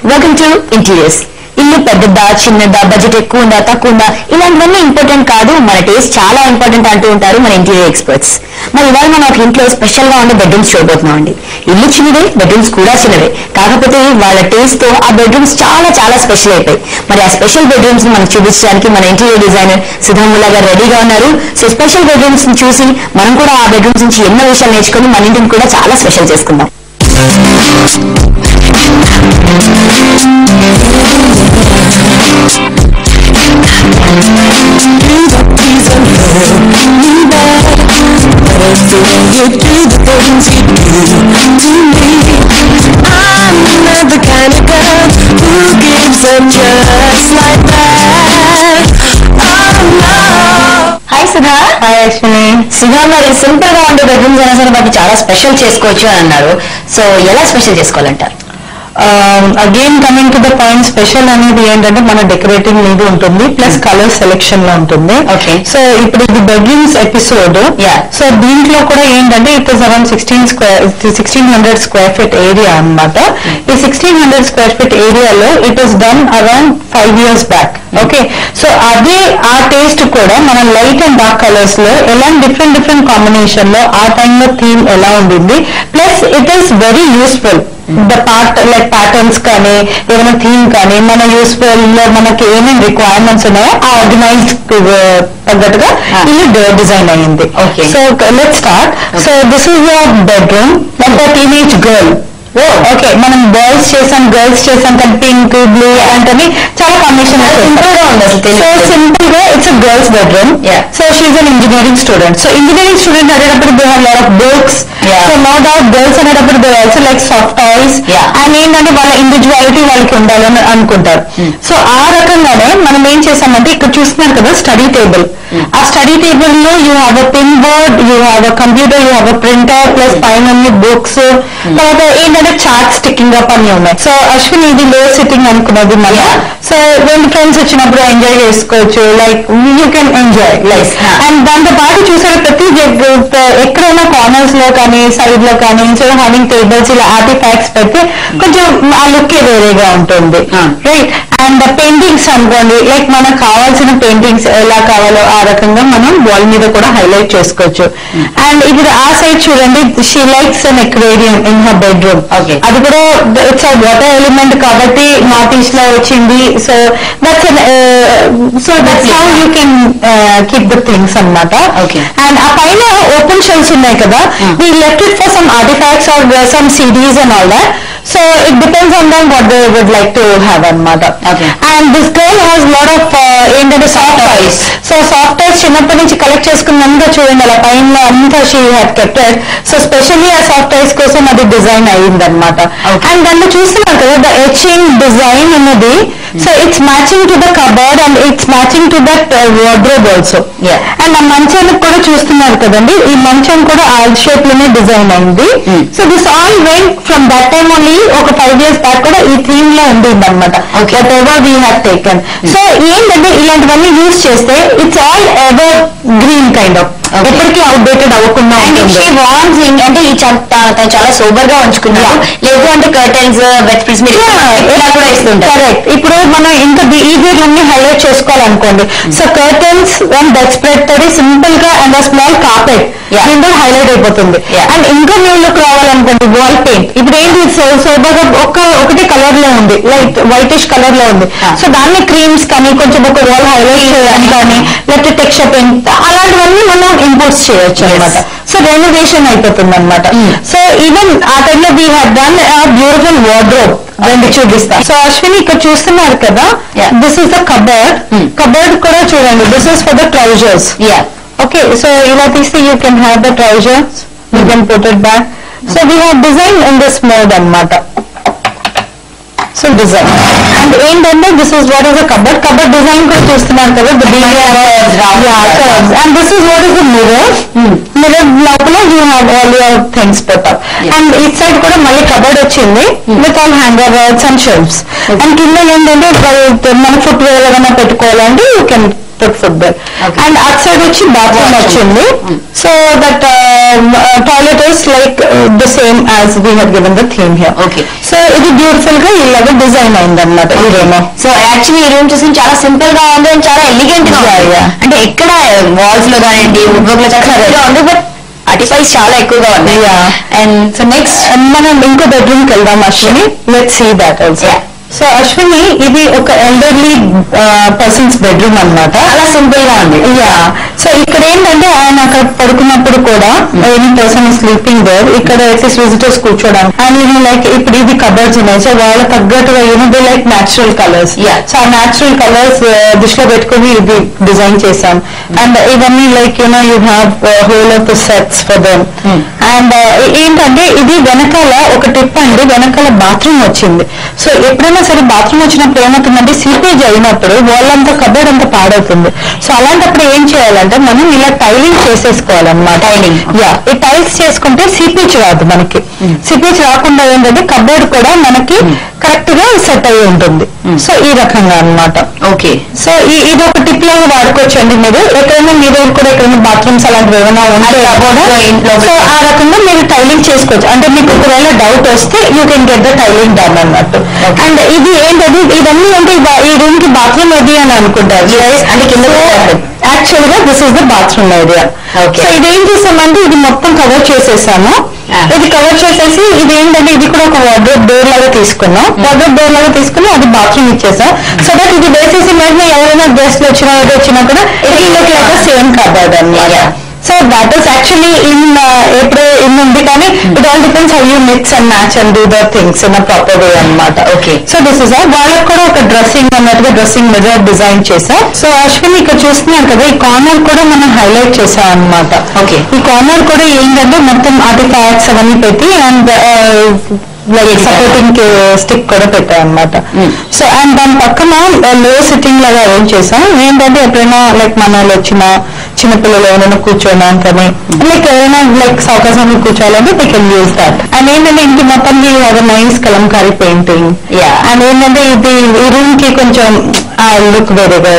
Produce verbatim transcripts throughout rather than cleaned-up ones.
Welcome to interiors. ఇల్లు పెద్దదా చిన్నదా, బడ్జెట్ ఎక్కువ ఉందా తక్కువ ఉందా, ఇలాంటివన్నీ ఇంపార్టెంట్ కాదు, మన టేస్ట్ చాలా ఇంపార్టెంట్ అంటూ ఉంటారు మన ఇంటీరియర్ ఎక్స్పర్ట్స్. మరి ఇవాళ మనం ఒక ఇంట్లో స్పెషల్ గా ఉండే బెడ్రూమ్స్ చూడబోతున్నాం అండి. ఇల్లు చిన్నదే, బెడ్రూమ్స్ కూడా చిన్నవే, కాకపోతే వాళ్ళ టేస్ట్ తో ఆ బెడ్రూమ్స్ చాలా చాలా స్పెషల్ అయిపోయి. మరి ఆ స్పెషల్ బెడ్రూమ్స్ ని మనకు చూపించడానికి మన ఇంటీరియర్ డిజైనర్ సుధాముల్లా గారు రెడీగా ఉన్నారు. సో స్పెషల్ బెడ్రూమ్స్ ని చూసి మనం కూడా ఆ బెడ్రూమ్స్ నుంచి ఎన్నో విషయాలు నేర్చుకుని మన ఇంటిని కూడా చాలా స్పెషల్ చేసుకుందాం. హాయ్ సుధా. హాయ్ అశ్విని. సుధా మరి సింపుల్ గా ఉండే బెడ్రూమ్స్ అయినా సరే వాటిని చాలా స్పెషల్ చేసుకోవచ్చు అని అన్నారు. సో ఎలా స్పెషల్ చేసుకోవాలంటారు? Again coming to the point, special అనేది ఏంటంటే మన డెకరేటింగ్ మీద ఉంటుంది, ప్లస్ కలర్ సెలెక్షన్ లో ఉంటుంది. ఓకే. సో ఇప్పుడు ఇది బెడ్రూమ్స్ ఎపిసోడ్. సో దీంట్లో కూడా ఏంటంటే it is around sixteen square sixteen hundred square feet area అనమాట. ఈ సిక్స్టీన్ హండ్రెడ్ స్క్వేర్ ఫీట్ ఏరియాలో it is done around five years back. Okay. So అదే ఆ టేస్ట్ కూడా మనం లైట్ అండ్ డార్క్ కలర్స్ లో ఎలా డిఫరెంట్ డిఫరెంట్ కాంబినేషన్ లో ఆ టైంలో థీమ్ ఎలా ఉండింది, plus it is very useful. The part like patterns కానీ ఏమైనా థీమ్ కానీ మన యూస్ఫుల్ లో మనకి ఏమేమి రిక్వైర్మెంట్స్ ఉన్నాయో ఆ ఆర్గనైజ్డ్ తగ్గట్టుగా ఇది డిజైన్ అయ్యింది. So let's start. So this is your bedroom like the teenage girl. Okay, మనం బాయ్స్ చేసాం, గర్ల్స్ చేసాం, కానీ పింక్ బ్లూ అలాంటివి చాలా కాంబినేషన్. సో సింపుల్ గా it's girls bedroom. So she an engineering student. So engineering student అనేటప్పుడు they have lot of books. So no doubt girls అనేటప్పుడు they also like soft toys. And ఏంటంటే వాళ్ళ individuality వాళ్ళకి ఉండాలని అనుకుంటారు. సో ఆ రకంగానే మనం ఏం చేసామంటే ఇక్కడ చూస్తున్నారు కదా స్టడీ టేబుల్. ఆ స్టడీ టేబుల్ లో you have a pin board, you have a computer, you have a printer, plus పైన బుక్స్, తర్వాత ఏంటంటే చార్ట్ స్టిక్కింగ్ అప్ అన్ని ఉన్నాయి. సో అశ్విన్ ఇది లో సిట్టింగ్ అనుకున్నది మళ్ళీ. సో రెండు ఫ్రెండ్స్ వచ్చినప్పుడు ఎంజాయ్ చేసుకోవచ్చు, like you can enjoy like. And దాంతో పాటు చూసారు ప్రతి ఎక్కడైనా కార్నర్స్ లో కానీ సైడ్ లో కానీ హ్యావింగ్ టేబుల్స్ ఇలా ఆర్టిఫాక్ట్స్ పెడితే కొంచెం ఆ లుక్ వేరేగా ఉంటుంది, రైట్. అండ్ పెయింటింగ్స్ అనుకోండి, లైక్ మనకు కావాల్సిన పెయింటింగ్స్ ఎలా కావాలో ఆ రకంగా మనం వాల్ మీద కూడా హైలైట్ చేసుకోవచ్చు. అండ్ ఇప్పుడు ఆ సైడ్ చూడండి, she likes an aquarium in her bedroom. అది కూడా ఇట్స్ వాటర్ ఎలిమెంట్ కాబట్టి నార్త్ ఈస్ట్ లో వచ్చింది. So that's so that's how you can keep the things అన్నమాట. అండ్ ఆ పైన ఓపెన్ షెల్ఫ్స్ ఉన్నాయి కదా, we left it for some artifacts or some CDs and all that. So it depends on them what they would like to have anamata. Okay. And this girl has lot of ఏంటంటే soft toys. So soft toys చిన్నప్పటి నుంచి collect చేసుకున్నంతా చూడండి అలా పైన అంతా she had kepted. So specially ఆ soft toys కోసం అది డిజైన్ అయ్యింది అనమాట. అండ్ దాంట్లో చూస్తున్నారు కదా ద ఎచింగ్ డిజైన్ అనేది. So it's matching to the cupboard and it's matching to that wardrobe also. And ఆ మంచానికి కూడా చూస్తున్నారు కదండి, ఈ మంచం కూడా ఆల్ షేప్ లోనే డిజైన్ అయింది. So this all went from that time only. ఒక ఫైవ్ ఇయర్స్ బ్యాక్ కూడా ఈ థీమ్ లో ఉంటుంది అనమాట. Whatever we have taken. So ఏంటంటే ఇలాంటివన్నీ యూజ్ చేస్తే it's all evergreen kind of, ఎప్పటికీ అవుట్డేటెడ్ అవ్వకుండా ఉంటుంది. అంటే ఈ చాలా సూపర్ గా ఉంచుకున్నాం, లేదు అంటే కర్టెన్స్ బెడ్ స్ప్రెడ్స్ ఇలా కూడా ఇస్తుంటారు. కరెక్ట్. ఇప్పుడు మనం ఇంకా ఈ వీటిలన్నీ హైలైట్ చేసుకోవాలనుకోండి, so curtains and bedspread తోటి సింపుల్ గా అండ్ స్మాల్ కార్పెట్ దీంతో హైలైట్ అయిపోతుంది. అండ్ ఇంకా న్యూ లుక్ రావాలనుకోండి వాల్ పెయింట్. ఇప్పుడు ఏంటి సోబర్గా ఒక ఒకటి కలర్ లో ఉంది, లైక్ వైటిష్ కలర్ లో ఉంది. సో దాన్ని క్రీమ్స్ కానీ కొంచెం ఒక వాల్ హైలైట్ చేయడానికి కానీ లేకపోతే టెక్స్చర్ పెయింట్ అలాంటివన్నీ మనం ఇంపోర్ట్స్ చేయొచ్చు అనమాట. సో రెనోవేషన్ అయిపోతుంది అనమాట. సో ఈవెన్ ఆ టైంలో we have done beautiful wardrobe. రెండు చూపిస్తా. సో అశ్విని ఇక్కడ చూస్తున్నారు కదా, this is the cupboard. Cupboard కూడా చూడండి, this is for the trousers. Okay. So ఇలా తీస్తే you can have the trousers, you can put it back. So we have design in this mode అనమాట. సో డిజైన్ అండ్ ఏంటంటే this is what is the cupboard. Cupboard design కూడా చూస్తున్నారు కదా, and this is what is the mirror. Mirror లోపల you have all your things put up. And it side కూడా మళ్ళీ cupboard వచ్చింది with all hanger words and shelves. And కింద ఏంటంటే మన ఫుట్ వేర్ ఏదైనా పెట్టుకోవాలంటే you can put food there. Okay. And outside వచ్చి bathroom వచ్చింది. So that uh, uh, toilet is like uh, the same as we have given the theme here. Okay. So ఇది beautiful గా ఇలాగ design అయింది అన్నమాట ఈ రూమ్. సో యాక్చువల్లీ ఈ room చూసి చాలా సింపుల్ గా ఉంది అండ్ చాలా ఎలిగెంట్ గా ఉంది. అంటే ఎక్కడ వాల్స్ లో కానివ్వండి వుడ్ వర్క్ లో చాలా ఉంది, బట్ ఆర్టిఫైస్ చాలా ఎక్కువగా ఉన్నాయి. అండ్ సో నెక్స్ట్ మనం ఇంకో బెడ్రూమ్ కి వెళ్దాం Ashwini. Let's see that also. So Ashwini ఇది ఒక ఎల్డర్లీ పర్సన్స్ బెడ్రూమ్ అన్నమాట. చాలా సింపుల్ గా ఉంది. యా సో ఇక్కడ ఏంటంటే ఆయన అక్కడ పడుకున్నప్పుడు కూడా ఎనీ పర్సన్ స్లీపింగ్ దేర్, ఇక్కడ అట్లీస్ట్ విజిటర్స్ కూర్చోడానికి. అండ్ ఇది లైక్ ఇప్పుడు ఇది కబర్డ్స్ ఉన్నాయి. సో వాళ్ళ తగ్గట్టుగా you know they like natural colours. So ఆ న్యాచురల్ కలర్స్ దృష్టిలో పెట్టుకుని ఇది డిజైన్ చేశాం. అండ్ ఇవన్నీ like you know you have whole of the sets for them. And ఏంటంటే ఇది వెనకాల ఒక టిప్ అండి, వెనకాల బాత్రూమ్ వచ్చింది. సో ఎప్పుడైనా సరే బాత్రూమ్ వచ్చినప్పుడు ఏమవుతుందంటే సీపేజ్ అయినప్పుడు వాళ్ళంతా కబోర్డ్ అంతా పాడవుతుంది. సో అలాంటప్పుడు ఏం చేయాలంటే మనం ఇలా టైలింగ్ చేసేసుకోవాలన్నమాట. టైలింగ్ యా ఈ టైల్స్ చేసుకుంటే సీపేజ్ రాదు మనకి. సీపేజ్ రాకుండా ఏంటంటే కబోర్డ్ కూడా మనకి కరెక్ట్ గా సెట్ అయి ఉంటుంది. సో ఈ రకంగా అన్నమాట. ఓకే. సో ఇది ఒక టిప్ లాగా వాడుకోవచ్చు అండి మీరు. ఎక్కడైనా మీ దగ్గర కూడా ఎక్కడైనా బాత్రూమ్స్ అలాంటివి ఏమైనా ఉంటే సో ఆ రకంగా మీరు టైలింగ్ చేసుకోవచ్చు. అంటే మీకు ఒకవేళ డౌట్ వస్తే you can get the tiling done అన్నట్టు. అండ్ ఇది ఏంటది ఇవన్నీ అంటే ఈ రూమ్ కి బాత్రూమ్ ఏది అని అనుకుంటారు. అంటే కింద యాక్చువల్ గా this is the bathroom area. So ఇదేం చేసామంటే ఇది మొత్తం కవర్ చేసేసాము. ఇది కవర్ చేసేసి ఇది ఏంటంటే ఇది కూడా ఒక వార్డ్రోబ్ డోర్ లాగా తీసుకున్నాం. వార్డ్రోబ్ డోర్ లాగా తీసుకుని అది బాత్రూమ్ ఇచ్చేసాం. సో దట్ ఇది వేసేసి వెంటనే ఎవరైనా గెస్ట్ వచ్చినా ఏదో వచ్చినా కూడా ఇది సేమ్ కబర్డ్ అన్నమాట. So that is actually in ఎప్పుడు ఇన్ ఉంది, కానీ it all depends how you mix and match and do the things in a proper way అన్నమాట. ఓకే. సో దిస్ ఇస్ వాళ్ళకి కూడా ఒక డ్రెస్సింగ్ అన్నట్టుగా డ్రెస్సింగ్ మిర్రర్ డిజైన్ చేసాం. సో అశ్విని ఇక్కడ చూస్తున్నాం కదా, ఈ కార్నర్ కూడా మనం హైలైట్ చేసాం అన్నమాట. ఓకే. ఈ కార్నర్ కూడా ఏంటంటే మొత్తం ఆర్టిఫాక్ట్స్ అవన్నీ పెట్టి అండ్ లైక్ సపోర్టింగ్ స్టిక్ కూడా పెట్టాం అన్నమాట. సో అండ్ దాని పక్కన లో సిట్టింగ్ లాగా అరేంజ్ చేసాం. ఏంటంటే ఎప్పుడైనా లైక్ మన వాళ్ళు వచ్చిన చిన్నపిల్లలు ఎవరైనా కూర్చోడానికి కానీ లైక్ ఎవరైనా లైక్ అవకాశం కూర్చోవాలంటే they can use that. And ఏంటంటే ఇంటి మొత్తం నైస్ కలంకారీ పెయింటింగ్. అండ్ ఏంటంటే ఇది ఈ రూమ్ కి కొంచెం లుక్ వేరేగా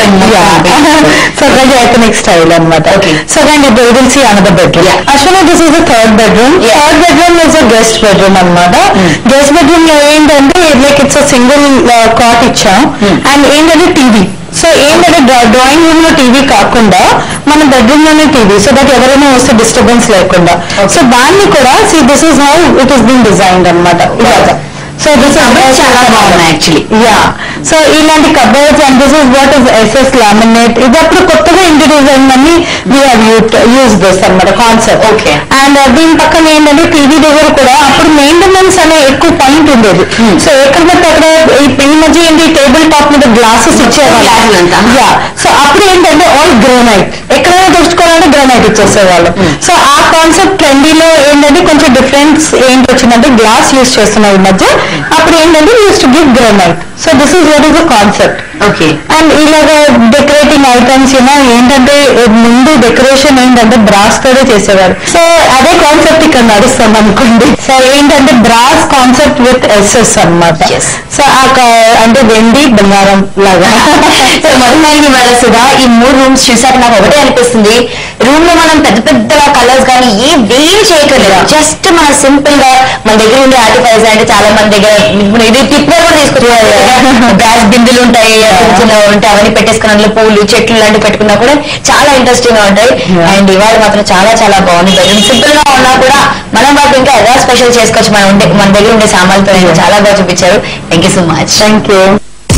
సో ఎథనిక్ స్టైల్ అనమాట. సో అండ్ ఇప్పుడు will see another bedroom. Ashwini this is the third bedroom. Third bedroom is a guest bedroom అనమాట. గెస్ట్ బెడ్రూమ్ లో ఏంటంటే like it's a single cot ఇచ్చాం. అండ్ ఏంటంటే టీవీ. సో ఏంటంటే drawing room లో TV కాకుండా మన బెడ్రూమ్ లోనే టీవీ, సో దట్ ఎవరైనా వస్తే డిస్టర్బెన్స్ లేకుండా. సో దాన్ని కూడా see this is how it is been designed అనమాట. ఇలాగా సో దిస్ ఇస్ చాలా బాగుంది యాక్చువల్లీ. యా సో ఇలాంటి cupboards and this is what is SS laminate. ఇది అప్పుడు కొత్తగా ఇంట్రడ్యూస్ అయిందని వీ హావ్ యూజ్ దిస్ అనమాట కాన్సెప్ట్. ఓకే. అండ్ దీని పక్కన ఏంటంటే టీవీ దగ్గర కూడా అప్పుడు మెయింటెనెన్స్ అనే ఎక్కువ పాయింట్ ఉండేది. సో ఎక్కడ పడితే అక్కడ ఈ మధ్య ఏంటి టేబుల్ టాప్ మీద గ్లాసెస్ ఇచ్చేవాళ్ళు. యా సో అప్పుడు ఏంటంటే ఆల్ గ్రానైట్, ఎక్కడైనా తెచ్చుకోవాలంటే గ్రానైట్ ఇచ్చేసేవాళ్ళు. సో ఆ కాన్సెప్ట్ ట్రెండీలో ఏంటంటే కొంచెం డిఫరెన్స్ ఏంటి వచ్చిందంటే గ్లాస్ యూజ్ చేస్తున్నారు ఈ మధ్య. అప్పుడు ఏంటంటే use to give granite. So this is what is the concept. Okay. And ఇలాగ డెకరేటింగ్ ఐటమ్స్ యూనో ఏంటంటే ముందు డెకరేషన్ ఏంటంటే బ్రాస్ తోనే చేసేవారు. సో అదే కాన్సెప్ట్ ఇక్కడ నడుస్తుంది అనుకోండి. సో ఏంటంటే బ్రాస్ కాన్సెప్ట్ విత్ ఎస్ఎస్ అనమాట. సో అంటే వెండి బంగారం లాగా. సో మొదటి వలసగా ఈ మూడు రూమ్స్ చూసాక నాకు ఒకటే అనిపిస్తుంది, రూమ్ లో మనం పెద్ద పెద్ద కలర్స్ కానీ ఏ వేరు చేయట్లేదు. జస్ట్ మన సింపుల్ గా మన దగ్గర ఉండే ఆర్టిఫైస్ అంటే చాలా మంది దగ్గర ఇది టిప్ కూడా తీసుకొచ్చేవారు. గ్యాస్ బిందులు ఉంటాయి, ఉంటాయి అవన్నీ పెట్టేసుకుని అందులో పూలు చెట్లు లాంటివి పెట్టుకున్నా కూడా చాలా ఇంట్రెస్టింగ్ గా ఉంటాయి. అండ్ ఇవాళ మాత్రం చాలా చాలా బాగుంది. బెడ్రూమ్ సింపుల్ గా ఉన్నా కూడా మనం వాటి ఇంకా ఎలా స్పెషల్ చేసుకోవచ్చు మన ఉండే మన దగ్గర ఉండే సామాన్లతో చాలా బాగా చూపించారు. Thank you so much. Thank you.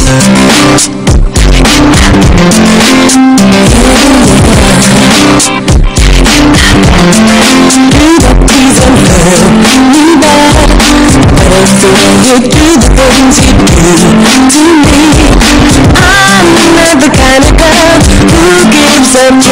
You do the things you do to me. I'm not the kind of girl who gives up.